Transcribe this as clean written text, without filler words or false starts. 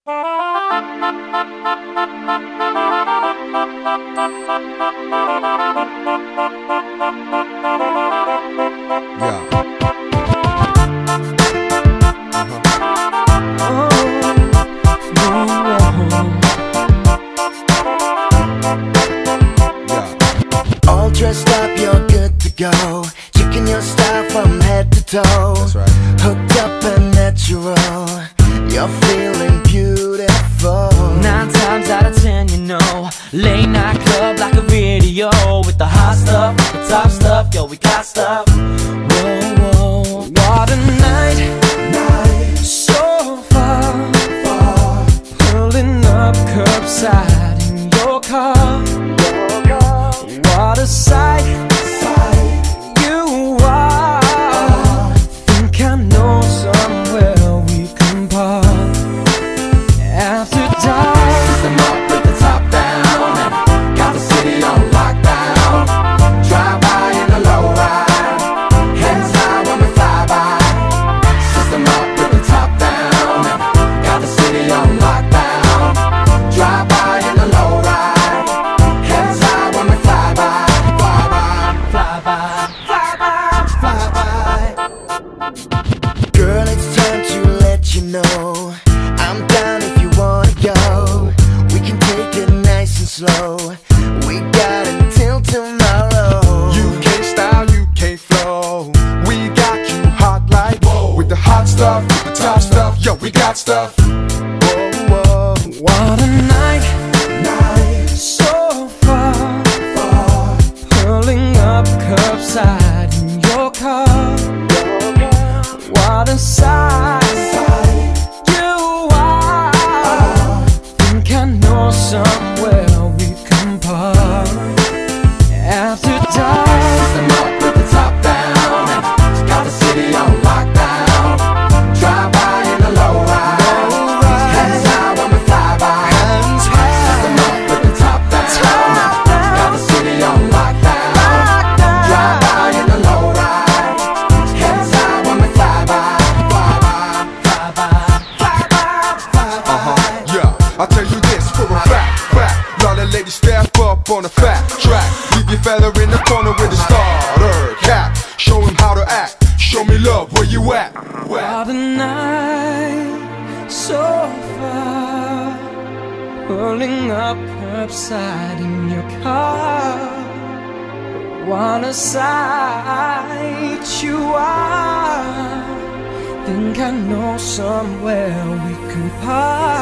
All dressed up, you're good to go. Checking your style from head to toe. That's right. Hooked up and natural. You're feeling beautiful. 9 times out of 10, you know, late night club like a video with the hot stuff, the top stuff, yo, we got stuff. Whoa, whoa, what a night, so far, pulling up curbside in your car. What a sight, you are. Think I know somewhere we can park after dark. System up with the top down and got the city on lockdown. Drive by in the low ride, hands high when we fly by. System up with the top down and got the city on lockdown. Drive by in the low ride, hands high when we fly by. Fly by, fly by, fly by, fly by. Girl, it's time to let you know I'm down if you wanna go. We can take it nice and slow. We got until tomorrow. You can't style, you can't flow. We got you hot like whoa. With the hot stuff, with the top stuff, yo, we got stuff. Whoa, whoa. What a night, so far, pulling up curbside in your car. What a sight, you are. Think I know somewhere we can park after dark. System up with the top down and got the city on lockdown. Drive by in the low ride, hands high when we fly by. System up with the top down, got the city on lockdown. Drive by in the low ride, hands high when we fly by. Fly by, fly by, fly by, fly by. Yeah, I'll tell you this for a fact. Y'all the ladies step up on the fat track. Leave your fella in the corner with a starter cap. Show him how to act. Show me love, where you at? What a night, so far, pulling up curbside in your car. What a sight you are. Think I know somewhere we can park